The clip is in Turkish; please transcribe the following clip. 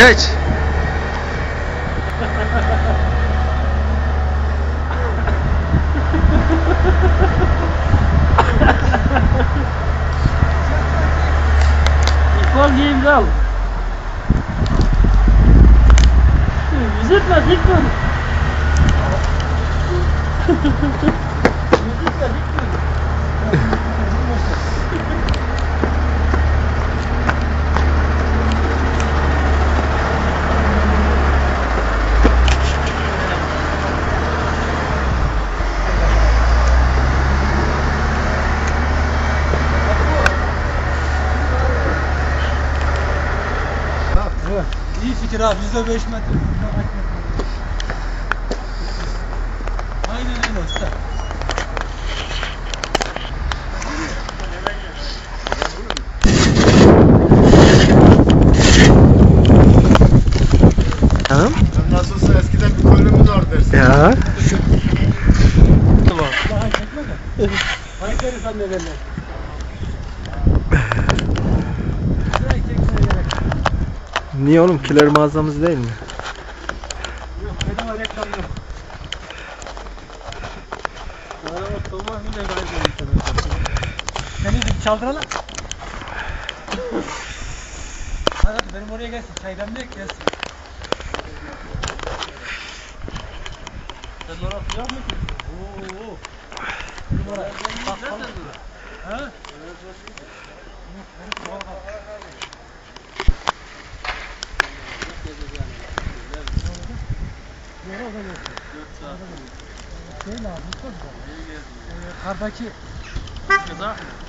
Geç. İkbal diye imza al. Yüzütme, dikme. Yüzütme, dikme. İyi fikir abi, %5 metre. Aynen öyle usta. Tamam. Nasılsa eskiden bir koynumuz var dersin. Ya. Daha çekme de. Hareketi sen de belli. Niye oğlum? Kiler mağazamız değil mi? Yok, bedava reklam yok. Araba olmaz mı da gayet seni bir çaldıralım. Hadi benim oraya gelsin. Çay demleyek gelsin. Sen oraya atacak mısın? Oo. Numara. Bak nereden dur? Ha? Şey lazım, çok güzel. Kardaki kıza